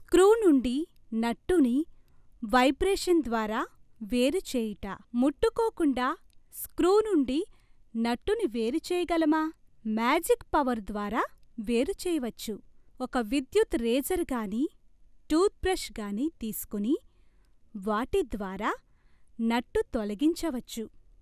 Screw నుండి నట్టుని vibration ద్వారా వేరుచేయుట. ముట్టుకోకుండా స్క్రూ నుండి నట్టుని వేరుచేయగలమా? మ్యాజిక్ పవర్ ద్వారా వేరుచేయవచ్చు. ఒక విద్యుత్ రేజర్ గాని టూత్బ్రష్ గాని తీసుకుని వాటి ద్వారా నట్టు తొలగించవచ్చు.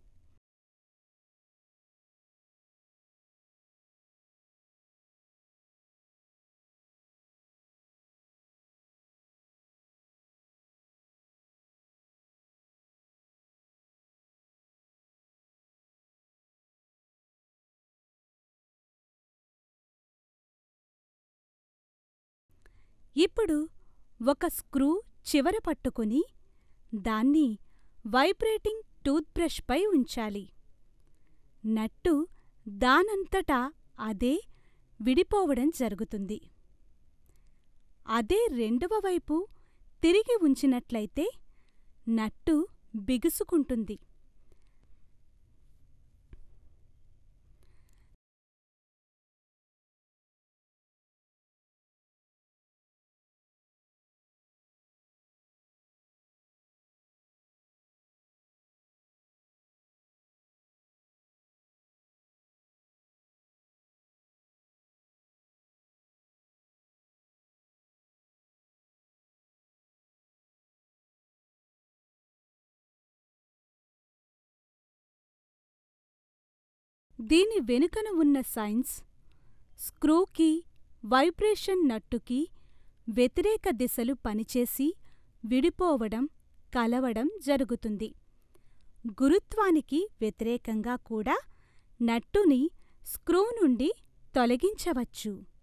ఇప్పుడు ఒక స్క్రూ చివర పట్టుకుని దాన్ని వైబ్రేటింగ్ టూత్బ్రష్ పై ఉంచాలి. నట్టు దానంతటా అదే విడిపోవడం జరుగుతుంది. అదే రెండవ వైపు తిరిగి ఉంచినట్లయితే నట్టు బిగుసుకుంటుంది. దీని వెనుకన ఉన్న సైన్స్ స్క్రూకి, వైబ్రేషన్ నట్టుకి వ్యతిరేక దిశలు పనిచేసి విడిపోవడం, కలవడం జరుగుతుంది. గురుత్వానికి వ్యతిరేకంగా కూడా నట్టుని స్క్రూ నుండి తొలగించవచ్చు.